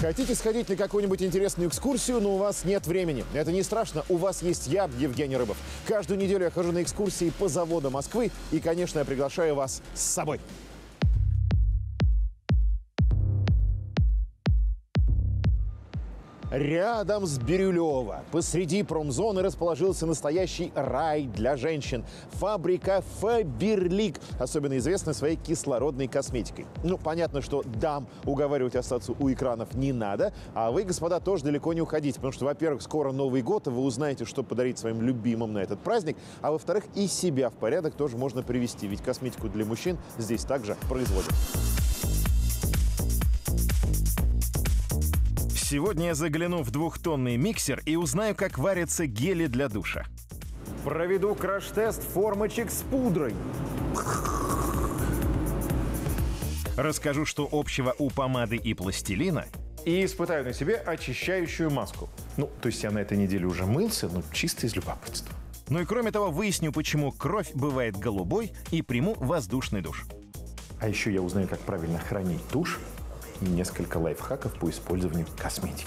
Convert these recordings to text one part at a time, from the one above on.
Хотите сходить на какую-нибудь интересную экскурсию, но у вас нет времени? Это не страшно, у вас есть я, Евгений Рыбов. Каждую неделю я хожу на экскурсии по заводам Москвы и, конечно, я приглашаю вас с собой. Рядом с Бирюлево, посреди промзоны, расположился настоящий рай для женщин. Фабрика Фаберлик, особенно известна своей кислородной косметикой. Ну, понятно, что дам уговаривать остаться у экранов не надо, а вы, господа, тоже далеко не уходите, потому что, во-первых, скоро Новый год, и вы узнаете, что подарить своим любимым на этот праздник, а во-вторых, и себя в порядок тоже можно привести, ведь косметику для мужчин здесь также производят. Сегодня я загляну в 2-тонный миксер и узнаю, как варятся гели для душа. Проведу краш-тест формочек с пудрой. Расскажу, что общего у помады и пластилина. И испытаю на себе очищающую маску. Ну, то есть я на этой неделе уже мылся, но чисто из любопытства. Ну и кроме того, выясню, почему кровь бывает голубой, и приму воздушный душ. А еще я узнаю, как правильно хранить тушь и несколько лайфхаков по использованию косметики.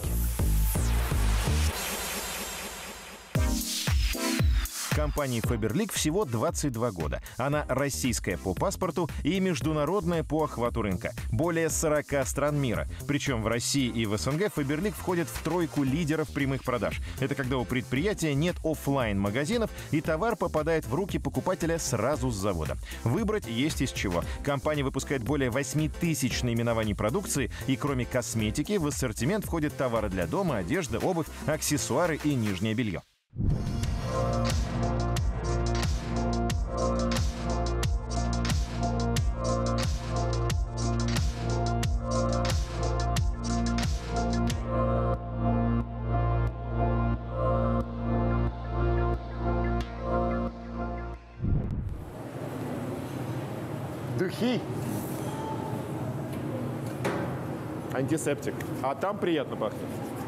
Компании Фаберлик всего 22 года. Она российская по паспорту и международная по охвату рынка. Более 40 стран мира. Причем в России и в СНГ Фаберлик входит в тройку лидеров прямых продаж. Это когда у предприятия нет офлайн-магазинов и товар попадает в руки покупателя сразу с завода. Выбрать есть из чего. Компания выпускает более 8000 наименований продукции, и кроме косметики в ассортимент входят товары для дома, одежда, обувь, аксессуары и нижнее белье. Духи. Антисептик. А там приятно пахнет.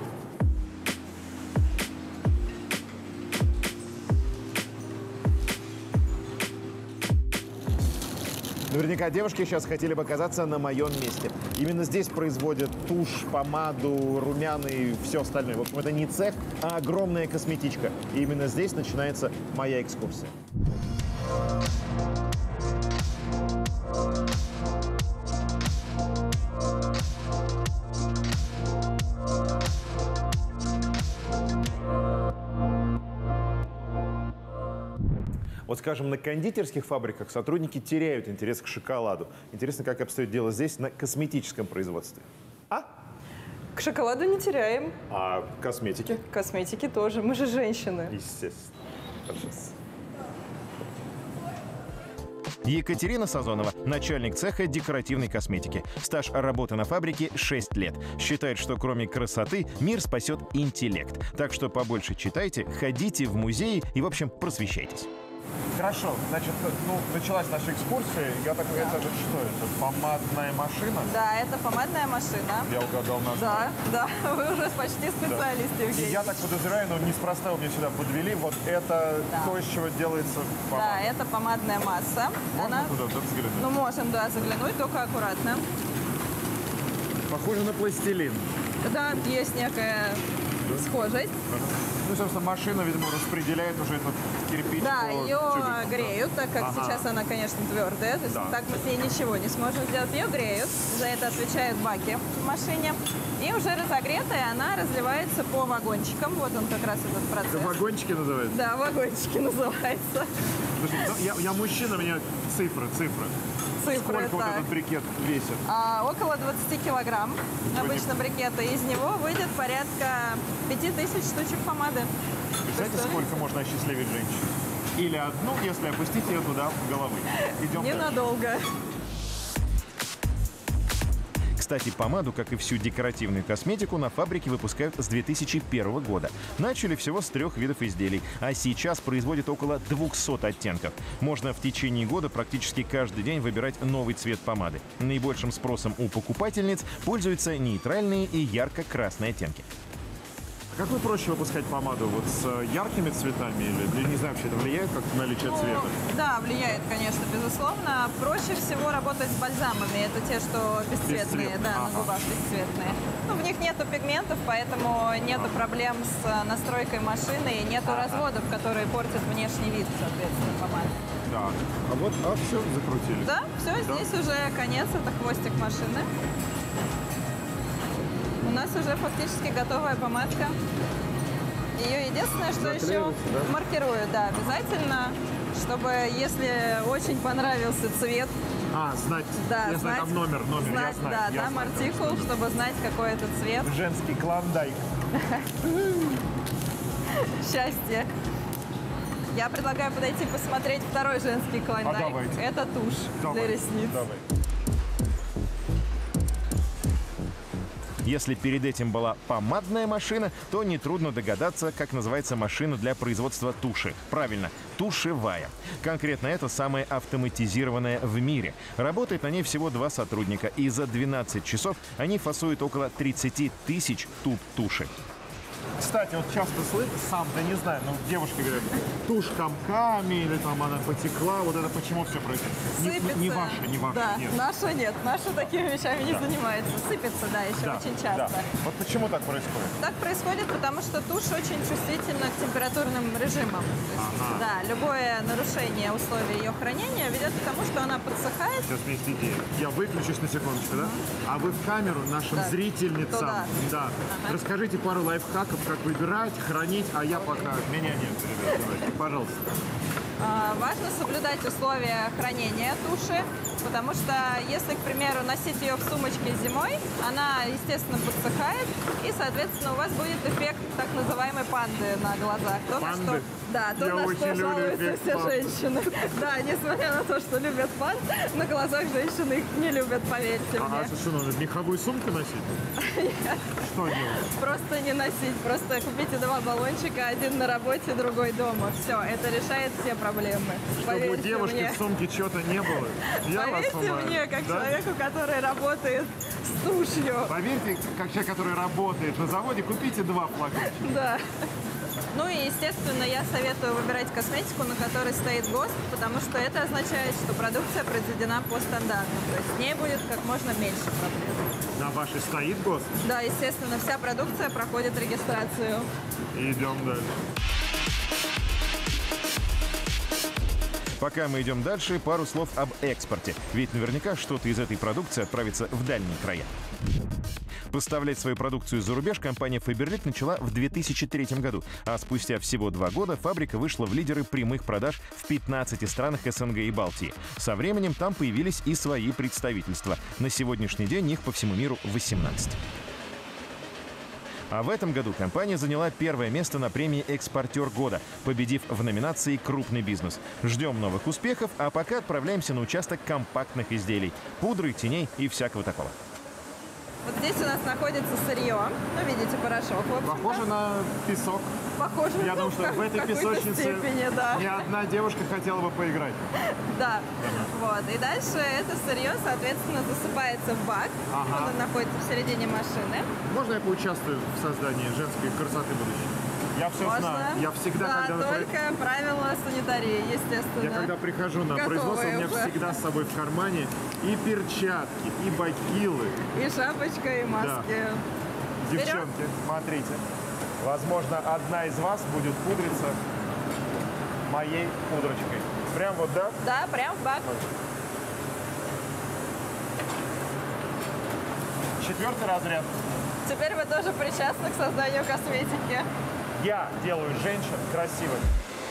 Наверняка девушки сейчас хотели бы оказаться на моем месте. Именно здесь производят тушь, помаду, румяна и все остальное. В общем, это не цех, а огромная косметичка. И именно здесь начинается моя экскурсия. Вот, скажем, на кондитерских фабриках сотрудники теряют интерес к шоколаду. Интересно, как обстоит дело здесь на косметическом производстве. К шоколаду не теряем. А косметики? Косметики тоже. Мы же женщины. Естественно. Пожалуйста. Екатерина Сазонова, начальник цеха декоративной косметики. Стаж работы на фабрике 6 лет. Считает, что кроме красоты мир спасет интеллект. Так что побольше читайте, ходите в музеи и, в общем, просвещайтесь. Хорошо, значит, началась наша экскурсия. Я такой, это же что? Это помадная машина? Да, это помадная машина. Я угадал название. Да, вы уже почти специалист, Евгений. И я так подозреваю, но неспроста вы меня сюда подвели. Вот это то, из чего делается помада. Да, это помадная масса. Можно туда заглянуть? Ну, можем, да, заглянуть, только аккуратно. Похоже на пластилин. Да, есть некая схожесть. Ну, собственно, машина, видимо, распределяет уже этот кирпич. Да, по ее тюбикам. греют, так как сейчас она, конечно, твердая. То есть так мы с ней ничего не сможем сделать. Ее греют. За это отвечают баки в машине. И уже разогретая она разливается по вагончикам. Вот он как раз этот процесс. Это вагончики называются? Да, вагончики называется. Я мужчина, мне цифры. Цифры, Сколько вот так. этот брикет весит? Около 20 килограмм обычно брикета. Из него выйдет порядка 5000 штучек помады. Знаете, сколько можно осчастливить женщин? Или одну, если опустить ее туда головы. Идем дальше. Ненадолго. Кстати, помаду, как и всю декоративную косметику, на фабрике выпускают с 2001 года. Начали всего с 3 видов изделий, а сейчас производят около 200 оттенков. Можно в течение года практически каждый день выбирать новый цвет помады. Наибольшим спросом у покупательниц пользуются нейтральные и ярко-красные оттенки. какую проще выпускать помаду? Вот с яркими цветами или не знаю, вообще это влияет как-то на наличие цвета? Да, влияет, конечно, безусловно. Проще всего работать с бальзамами. Это те, что бесцветные, да, на губах бесцветные. Ну, в них нету пигментов, поэтому нету проблем с настройкой машины и нету разводов, которые портят внешний вид, соответственно, помады. Да. А вот, все, закрутили. Да, все, здесь уже конец, это хвостик машины. У нас уже фактически готовая помадка. Ее единственное, что еще маркируют, да, обязательно, чтобы, если очень понравился цвет, знать, да, я знаю, там номер, знать, я знаю. Да, я там знаю, артикул, чтобы знать, какой это цвет. Женский клондайк. Счастье. Я предлагаю подойти посмотреть второй женский клондайк. Это тушь для ресниц. Давай. Если перед этим была помадная машина, то нетрудно догадаться, как называется машина для производства туши. Правильно, тушевая. Конкретно это самая автоматизированная в мире. Работает на ней всего 2 сотрудника, и за 12 часов они фасуют около 30 тысяч туб туши. Кстати, вот часто слышу, сам-то не знаю, но девушки говорят, тушь комками, или там она потекла, вот это почему все происходит? Сыпется. Не ваша, да, нет. Наша нет, наша такими вещами не занимается. Сыпется, да, еще очень часто. Да. Вот почему так происходит? Так происходит, потому что тушь очень чувствительна к температурным режимам. Да, любое нарушение условий ее хранения ведет к тому, что она подсыхает. Сейчас у меня есть идея. Я выключусь на секундочку, да? А вы в камеру нашим зрительницам, расскажите пару лайфхаков, как выбирать, хранить, а я пока... Меня нет, ребят, давайте, пожалуйста. Важно соблюдать условия хранения туши, потому что если, к примеру, носить ее в сумочке зимой, она, естественно, подсыхает, и, соответственно, у вас будет эффект так называемой панды на глазах. То, на что, да, то, на что жалуются все женщины. Да, несмотря на то, что любят панд, на глазах женщины их не любят, поверьте мне. Что, надо меховую сумку носить? Что делать? Просто не носить, просто купите 2 баллончика, один на работе, другой дома. Все, это решает все проблемы. Чтобы у девушки в сумке чего-то не было. Поверьте мне, как человеку, который работает с тушью. Поверьте, как человек, который работает на заводе, купите 2 флакончика. Да. Ну и, естественно, я советую выбирать косметику, на которой стоит ГОСТ, потому что это означает, что продукция произведена по стандартам. То есть с ней будет как можно меньше проблем. На вашей стоит ГОСТ? Да, естественно, вся продукция проходит регистрацию. Идем дальше. Пока мы идем дальше, пару слов об экспорте. Ведь наверняка что-то из этой продукции отправится в дальние края. Поставлять свою продукцию за рубеж компания Faberlic начала в 2003 году, а спустя всего 2 года фабрика вышла в лидеры прямых продаж в 15 странах СНГ и Балтии. Со временем там появились и свои представительства. На сегодняшний день их по всему миру 18. А в этом году компания заняла 1-е место на премии «Экспортер года», победив в номинации «Крупный бизнес». Ждем новых успехов, а пока отправляемся на участок компактных изделий, пудры, теней и всякого такого. Вот здесь у нас находится сырье. Ну, видите, порошок. Похоже на песок. Похоже, я думаю, что в этой песочнице степени, да. ни одна девушка хотела бы поиграть. Да. Вот. И дальше это сырье, соответственно, засыпается в бак. Он находится в середине машины. Можно я поучаствую в создании женской красоты будущей? Я все знаю. Я всегда, да, только правила санитарии, естественно. Я когда прихожу на производство, у меня всегда с собой в кармане и перчатки, и бахилы. И шапочка, и маски. Да. Девчонки, смотрите. Возможно, одна из вас будет пудриться моей пудрочкой. Прям вот, да? Да, прям в бак. 4-й разряд. Теперь вы тоже причастны к созданию косметики. Я делаю женщин красивыми.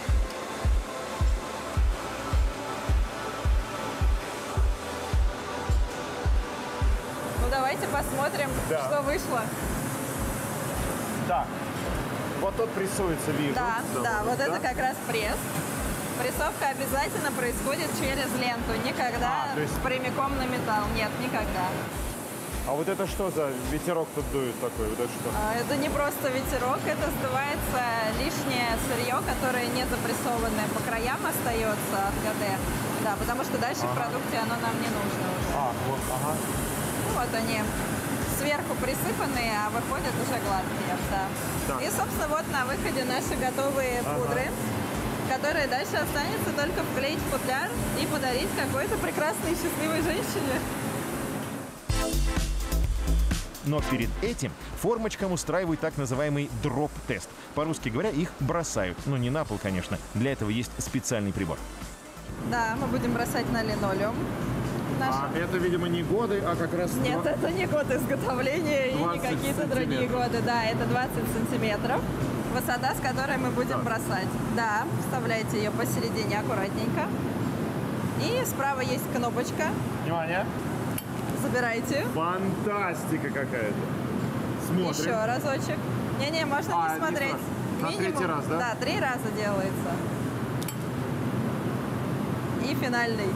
Ну, давайте посмотрим, что вышло. Так, вот тут прессуется, вижу. Да, вот это как раз пресс. Прессовка обязательно происходит через ленту, никогда прямиком на металл. Нет, никогда. А вот это что за ветерок тут дует такой? Вот это что? Это не просто ветерок, это сдувается лишнее сырье, которое не запрессованное по краям остается от ГД. Да, потому что дальше в продукте оно нам не нужно уже. Вот, Вот они. сверху присыпанные, а выходят уже гладкие. Да. Так. И, собственно, вот на выходе наши готовые пудры, которые дальше останется только вклеить в футляр и подарить какой-то прекрасной и счастливой женщине. Но перед этим формочкам устраивают так называемый дроп-тест. По-русски говоря, их бросают. Ну, не на пол, конечно. Для этого есть специальный прибор. Да, мы будем бросать на линолеум. А это, видимо, не годы, а как раз... Нет, это не год изготовления и не какие-то другие годы. Да, это 20 сантиметров. Высота, с которой мы будем бросать. Да, вставляйте ее посередине аккуратненько. И справа есть кнопочка. Внимание. Забирайте. Фантастика какая-то. Смотрим. Еще разочек. Не-не, можно не смотреть. На третий раз, да? Да, 3 раза делается. И финальный.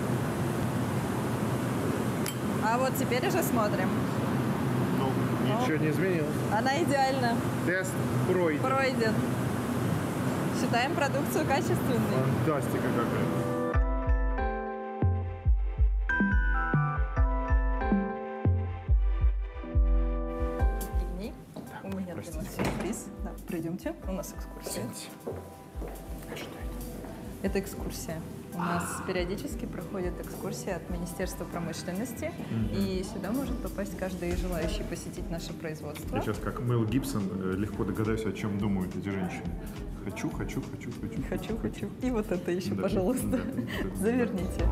А вот теперь уже смотрим. Ну, ничего не изменилось. Она идеальна. Тест пройден. Пройден. Считаем продукцию качественной. Фантастика какая. У меня для вас сюрприз. Да, пройдемте. У нас экскурсия. А что это? Это экскурсия. У нас периодически проходит экскурсия от Министерства промышленности. И сюда может попасть каждый желающий посетить наше производство. Я сейчас, как Мэл Гибсон, легко догадаюсь, о чем думают эти женщины. Хочу. Хочу. И вот это еще, Да, пожалуйста. да. Заверните.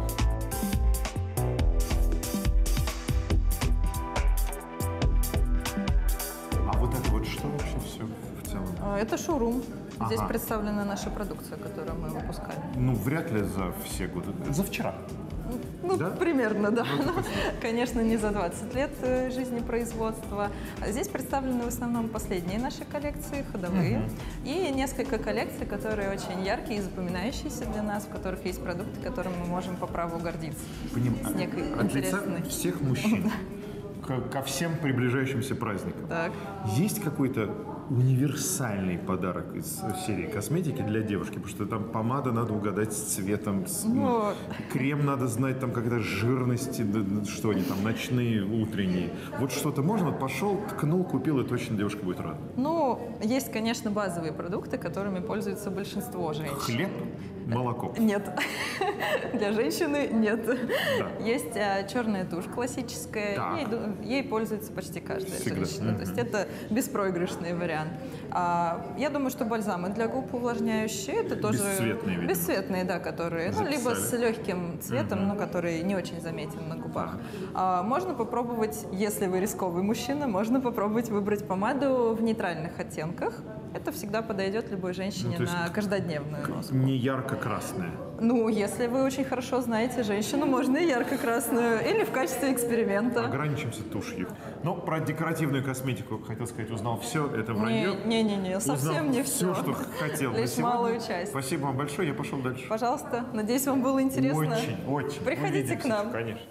А вот это вот что вообще все в целом? Это шоурум. Здесь Ага. представлена наша продукция, которую мы выпускали. Ну, вряд ли за все годы. За вчера. Ну, Да? примерно, да. Но, конечно, не за 20 лет жизни производства. Здесь представлены в основном последние наши коллекции, ходовые. И несколько коллекций, которые очень яркие и запоминающиеся для нас, в которых есть продукты, которыми мы можем по праву гордиться. С некой От лица интересной... всех мужчин ко всем приближающимся праздникам. Так. Есть какой-то универсальный подарок из серии косметики для девушки? Потому что там помада надо угадать с цветом, Ну. крем надо знать, там когда жирности, что они там, ночные, утренние. Вот что-то можно? Вот пошел, ткнул, купил, и точно девушка будет рада. Ну, есть, конечно, базовые продукты, которыми пользуется большинство женщин. Хлеб, молоко. Нет. Для женщины нет. Да. Есть черная тушь классическая. Так. Ей пользуется почти каждая Всегда. женщина. То есть это беспроигрышный вариант. Я думаю, что бальзамы для губ увлажняющие, это тоже... Бесцветные, видимо. Бесцветные, да, которые... Ну, либо с легким цветом, но который не очень заметен на губах. Можно попробовать, если вы рисковый мужчина, можно попробовать выбрать помаду в нейтральных оттенках. Это всегда подойдет любой женщине то есть на каждодневную носку. Не ярко-красная. Ну, если вы очень хорошо знаете женщину, можно и ярко-красную, или в качестве эксперимента. Ограничимся тушью. Ну, про декоративную косметику, хотел сказать, узнал все. Это вранье. Не-не-не, совсем Узнал не все, все. что хотел. Лишь малую часть. Спасибо вам большое, я пошел дальше. Пожалуйста, надеюсь, вам было интересно. Очень. Приходите к нам. Конечно.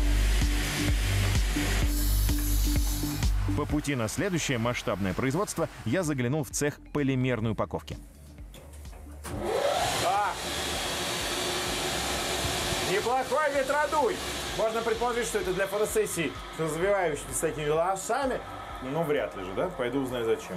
По пути на следующее масштабное производство я заглянул в цех полимерной упаковки. Неплохой ветродуй. Можно предположить, что это для фотосессий с развивающимися такими волосами. Ну, вряд ли же, да? Пойду узнаю, зачем.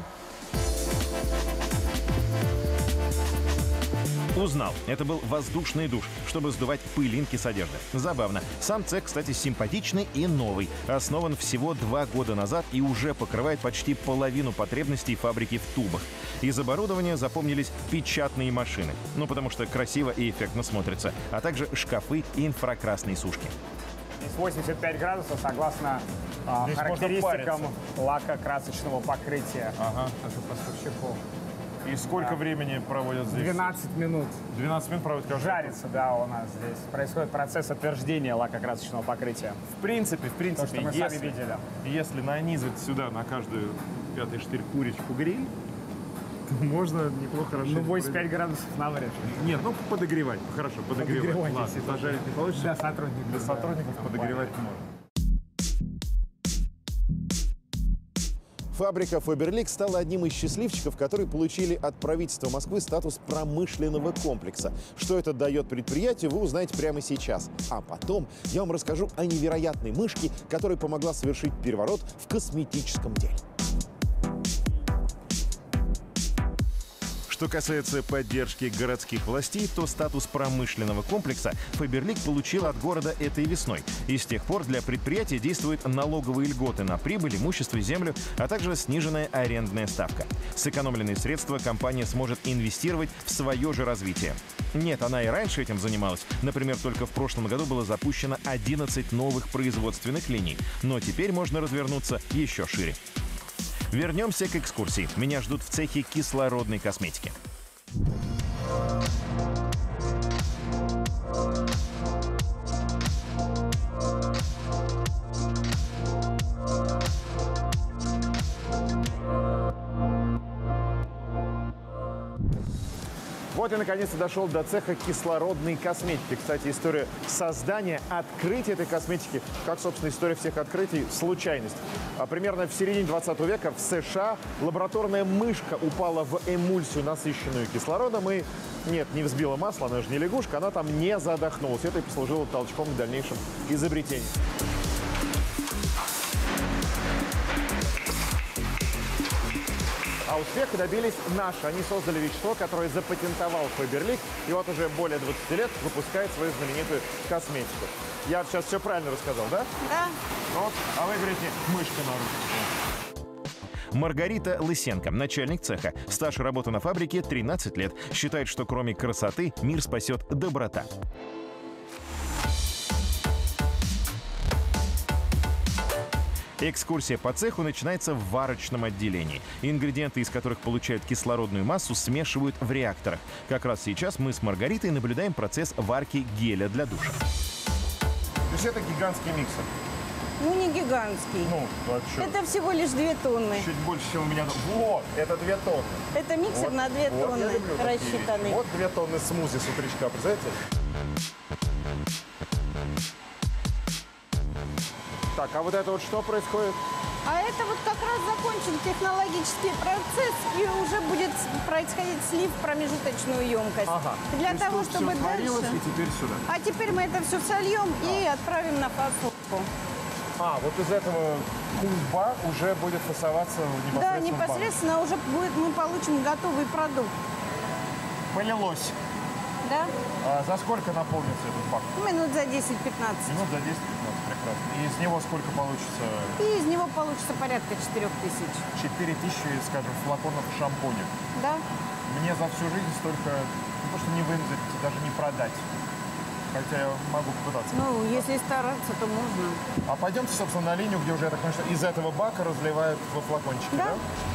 Узнал. Это был воздушный душ, чтобы сдувать пылинки с одежды. Забавно. Сам цех, кстати, симпатичный и новый. Основан всего 2 года назад и уже покрывает почти половину потребностей фабрики в тубах. Из оборудования запомнились печатные машины. Ну, потому что красиво и эффектно смотрится. А также шкафы и инфракрасные сушки. 85 градусов согласно характеристикам лакокрасочного покрытия от поставщиков. И сколько времени проводят здесь? 12 минут. 12 минут проводят каждый. Жарится, да, у нас здесь. Происходит процесс отверждения лакокрасочного покрытия. В принципе, То, что мы сами видели. если нанизать сюда на каждую 5-й штырь курочку гриль, то можно неплохо расширить. Ну, 85 градусов на вред. Нет, ну подогревать. Хорошо, подогревать. Подогревать, Ладно, если зажарить не получится. Для сотрудников. Для сотрудников подогревать можно. Фабрика Faberlic стала одним из счастливчиков, которые получили от правительства Москвы статус промышленного комплекса. Что это дает предприятию, вы узнаете прямо сейчас. А потом я вам расскажу о невероятной мышке, которая помогла совершить переворот в косметическом деле. Что касается поддержки городских властей, то статус промышленного комплекса Faberlic получил от города этой весной. И с тех пор для предприятия действуют налоговые льготы на прибыль, имущество, землю, а также сниженная арендная ставка. Сэкономленные средства компания сможет инвестировать в свое же развитие. Нет, она и раньше этим занималась. Например, только в прошлом году было запущено 11 новых производственных линий. Но теперь можно развернуться еще шире. Вернемся к экскурсии. Меня ждут в цехе кислородной косметики. Вот я наконец-то дошел до цеха кислородной косметики. Кстати, история создания, открытия этой косметики, как, собственно, история всех открытий, случайность. Примерно в середине 20 века в США лабораторная мышка упала в эмульсию, насыщенную кислородом, и нет, не взбила масло, она же не лягушка, она там не задохнулась. Это и послужило толчком к дальнейшим изобретениям. А успеха добились наши. Они создали вещество, которое запатентовал Faberlic, и вот уже более 20 лет выпускает свою знаменитую косметику. Я сейчас все правильно рассказал, да? Да. Вот, а вы говорите, мышка на руке. Маргарита Лысенко, начальник цеха. Стаж работы на фабрике 13 лет. Считает, что кроме красоты мир спасет доброта. Экскурсия по цеху начинается в варочном отделении. Ингредиенты, из которых получают кислородную массу, смешивают в реакторах. Как раз сейчас мы с Маргаритой наблюдаем процесс варки геля для душа. То есть это гигантский миксер? Ну, не гигантский. Ну, а что? Это всего лишь 2 тонны. Чуть больше, чем у меня. Вот, это 2 тонны. Это миксер Вот, на 2 вот, тонны я люблю такие рассчитанный. вещи. Вот 2 тонны смузи с утречка, представляете? Так, а вот это вот что происходит? А это вот как раз закончен технологический процесс, и уже будет происходить слив в промежуточную емкость. Ага. Для То есть того, тут чтобы всё сварилось, дальше... и теперь сюда. А теперь мы это все сольем и отправим на фасовку. А, вот из этого куба уже будет фасоваться непосредственно Да, в банку. непосредственно уже будет, мы получим готовый продукт. Полилось. Да? А за сколько наполнится этот бак? Минут за 10-15. Минут за 10-15, прекрасно. И из него сколько получится? И из него получится порядка 4000. 4000, скажем, флаконов шампуня. Да? Мне за всю жизнь столько, не то что не вынудить, даже не продать. Хотя я могу попытаться. Ну, если стараться, то можно. А пойдемте, собственно, на линию, где уже, я так понимаю, что из этого бака разливают во флакончики, да? Да.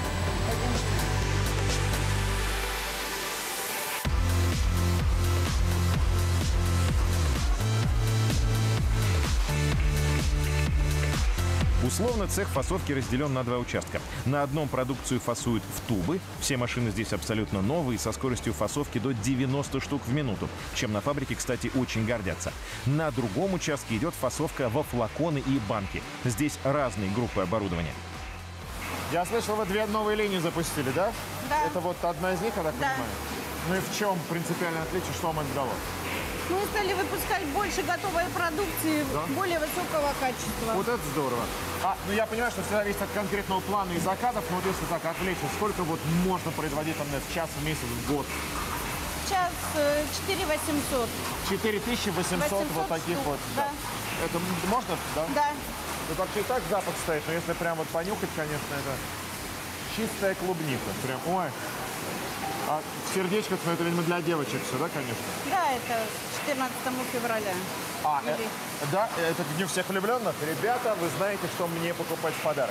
Условно цех фасовки разделен на 2 участка. На одном продукцию фасуют в тубы. Все машины здесь абсолютно новые, со скоростью фасовки до 90 штук в минуту, чем на фабрике, кстати, очень гордятся. На другом участке идет фасовка во флаконы и банки. Здесь разные группы оборудования. Я слышал, вы 2 новые линии запустили, да? Да. Это вот одна из них, я так Да. понимаю? Ну и в чем принципиальное отличие, что вам это дало? Мы стали выпускать больше готовой продукции, Да? более высокого качества. Вот это здорово. Ну я понимаю, что все зависит от конкретного плана и заказов, но вот если так отвлечься, сколько вот можно производить там в час, в месяц, в год? Сейчас 4800. 4800 вот таких штук, вот. да. Это можно, да? Да. Ну вообще и так запах стоит, но если прям вот понюхать, конечно, это чистая клубника. Прям, ой. А сердечко, ну это, видимо, для девочек все, да, конечно? Да, это 14 февраля. Или- Да, это к Дню всех влюбленных. Ребята, вы знаете, что мне покупать в подарок.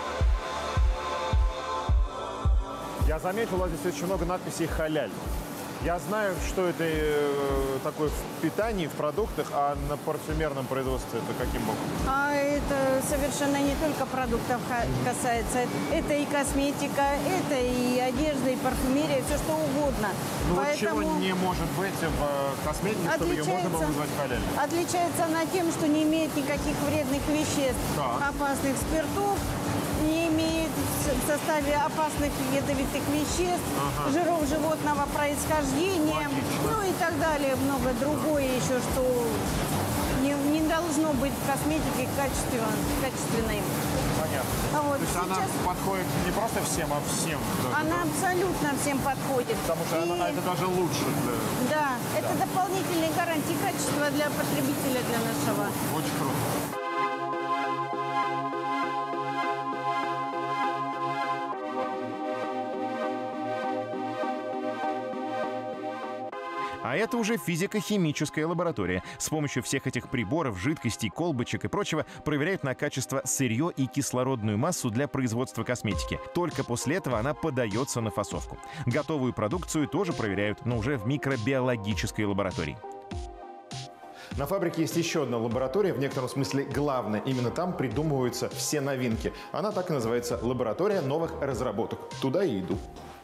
Я заметил, у вас здесь очень много надписей «Халяль». Я знаю, что это такое в питании, в продуктах, а на парфюмерном производстве это каким боком? А это совершенно не только продуктов касается. Это и косметика, это и одежда, и парфюмерия, все что угодно. Ну вот чего не может быть в косметике, чтобы ее можно было назвать халяльной? Отличается она тем, что не имеет никаких вредных веществ, Так. опасных спиртов, не имеет в составе опасных ядовитых веществ, жиров животного происхождения, ну и так далее, много другое еще, что не должно быть в косметике качественной. Понятно. А вот То есть она подходит не просто всем, а всем. она абсолютно всем подходит. Потому что И- это даже лучше. Да, это дополнительные гарантии качества для потребителя, для нашего. Очень круто. А это уже физико-химическая лаборатория. С помощью всех этих приборов, жидкостей, колбочек и прочего проверяют на качество сырье и кислородную массу для производства косметики. Только после этого она подается на фасовку. Готовую продукцию тоже проверяют, но уже в микробиологической лаборатории. На фабрике есть еще одна лаборатория, в некотором смысле главная. Именно там придумываются все новинки. Она так и называется «Лаборатория новых разработок». Туда и иду.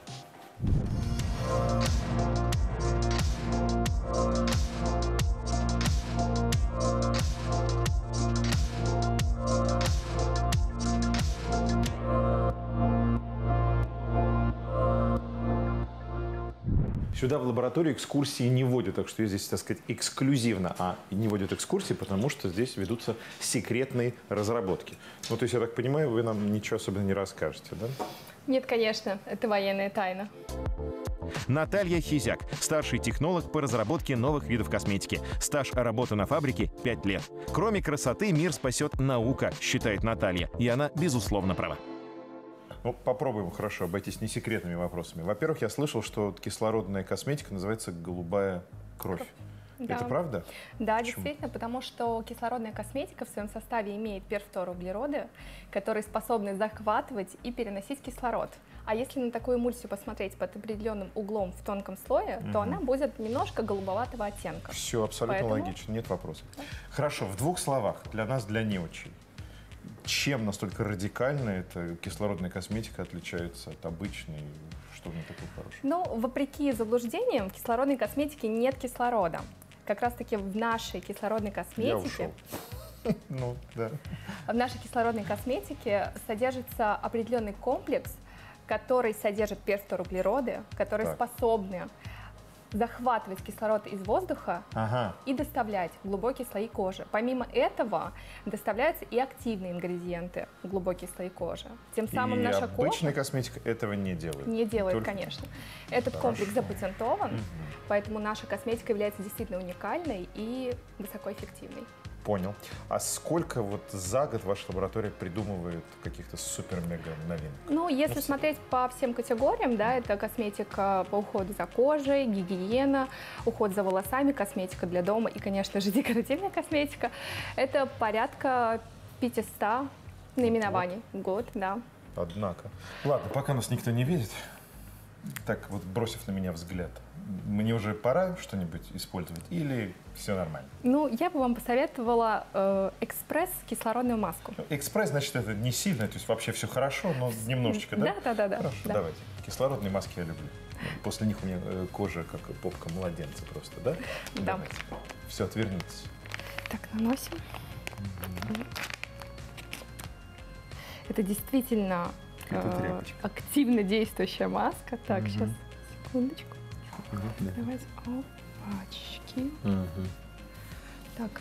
Сюда в лабораторию экскурсии не водят, так что я здесь, так сказать, эксклюзивно. А не водят экскурсии, потому что здесь ведутся секретные разработки. Ну, то есть, я так понимаю, вы нам ничего особенно не расскажете, да? Нет, конечно, это военная тайна. Наталья Хизяк, старший технолог по разработке новых видов косметики. Стаж работы на фабрике 5 лет. Кроме красоты, мир спасет наука, считает Наталья. И она, безусловно, права. Ну, попробуем хорошо обойтись несекретными вопросами. Во-первых, я слышал, что кислородная косметика называется «голубая кровь». Да. Это правда? Да, Почему? действительно, потому что кислородная косметика в своем составе имеет перфторуглероды, которые способны захватывать и переносить кислород. А если на такую эмульсию посмотреть под определенным углом в тонком слое, то она будет немножко голубоватого оттенка. Все абсолютно Поэтому- логично, нет вопросов. Хорошо, в двух словах, для нас, для неучей. Чем настолько радикально эта кислородная косметика отличается от обычной? Что в ней такого хорошего? Ну, вопреки заблуждениям, в кислородной косметике нет кислорода. Как раз-таки в нашей кислородной Я косметике ушел. Ну, да. В нашей кислородной косметике содержится определенный комплекс, который содержит перфторуглероды, которые Так. способны захватывать кислород из воздуха Ага. и доставлять в глубокие слои кожи. Помимо этого доставляются и активные ингредиенты в глубокие слои кожи. Тем самым И наша обычная кожа косметика этого не делает? не делает, Только- конечно. Этот комплекс запатентован, поэтому наша косметика является действительно уникальной и высокоэффективной. Понял. А сколько вот за год ваша лаборатория придумывает каких-то супер-мега новинок? Ну, если смотреть по всем категориям, да, это косметика по уходу за кожей, гигиена, уход за волосами, косметика для дома и, конечно же, декоративная косметика. Это порядка 500 наименований в год, да. Однако. Ладно, пока нас никто не видит, так вот бросив на меня взгляд, мне уже пора что-нибудь использовать или все нормально? Ну, я бы вам посоветовала экспресс-кислородную маску. Экспресс, значит, это не сильно, то есть вообще все хорошо, но немножечко, да? Да. Хорошо, Да. давайте. Кислородные маски я люблю. После них у меня кожа как попка младенца просто, да? Да. Все, отвернитесь. Так, наносим. Это действительно Это тряпочка. активно действующая маска. Так, сейчас, секундочку. Давайте, опачки. Так,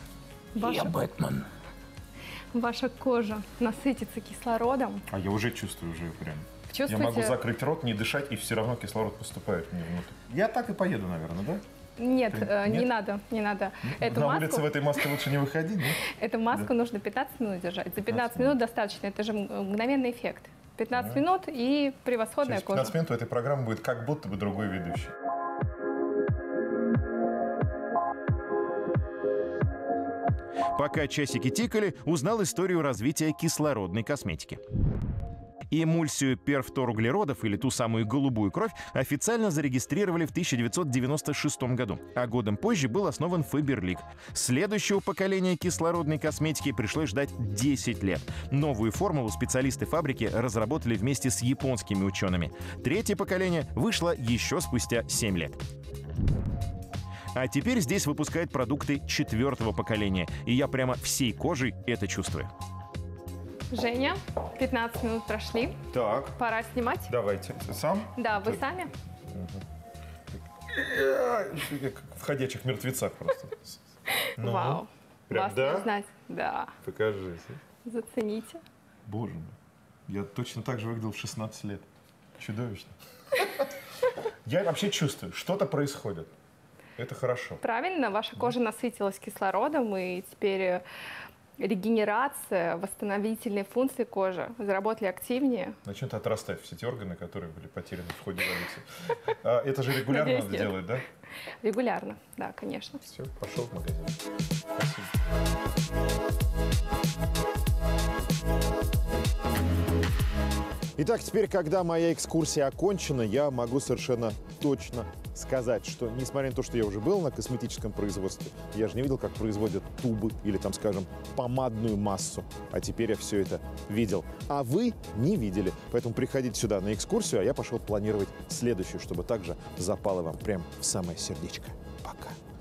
ваша кожа насытится кислородом. А я уже чувствую, уже прям. Чувствуете? Я могу закрыть рот, не дышать, и все равно кислород поступает мне внутрь. Я так и поеду, наверное, да? Нет, Нет? не надо, не надо. Эту На маску, улице в этой маске лучше не выходить, нет? эту маску нужно 15 минут держать. За 15 минут достаточно, это же мгновенный эффект. 15 минут и превосходная Через кожа. 15 минут у этой программы будет как будто бы другой ведущий. Пока часики тикали, узнал историю развития кислородной косметики. Эмульсию перфторуглеродов, или ту самую голубую кровь, официально зарегистрировали в 1996 году, а годом позже был основан Faberlic. Следующего поколения кислородной косметики пришлось ждать 10 лет. Новую формулу специалисты фабрики разработали вместе с японскими учеными. Третье поколение вышло еще спустя 7 лет. А теперь здесь выпускают продукты 4-го поколения, и я прямо всей кожей это чувствую. Женя, 15 минут прошли. Так, Пора снимать. давайте. Сам? Да, вы сами. Как в «Ходячих мертвецах» просто. Ну, Вау. прям Вас да? не знать. Да. Покажите. Зацените. Боже мой. Я точно так же выглядел в 16 лет. Чудовищно. Я вообще чувствую, что-то происходит. Это хорошо. Правильно, ваша кожа насытилась кислородом, и теперь регенерация, восстановительные функции кожи заработали активнее. Начнут отрастать все эти органы, которые были потеряны в ходе эволюции. Это же регулярно Надеюсь, надо нет. делать, да? Регулярно, да, конечно. Все, пошел в магазин. Спасибо. Итак, теперь, когда моя экскурсия окончена, я могу совершенно точно сказать, что, несмотря на то, что я уже был на косметическом производстве, я же не видел, как производят тубы или, там, скажем, помадную массу. А теперь я все это видел. А вы не видели. Поэтому приходите сюда на экскурсию, а я пошел планировать следующую, чтобы также запало вам прям в самое сердечко. Пока.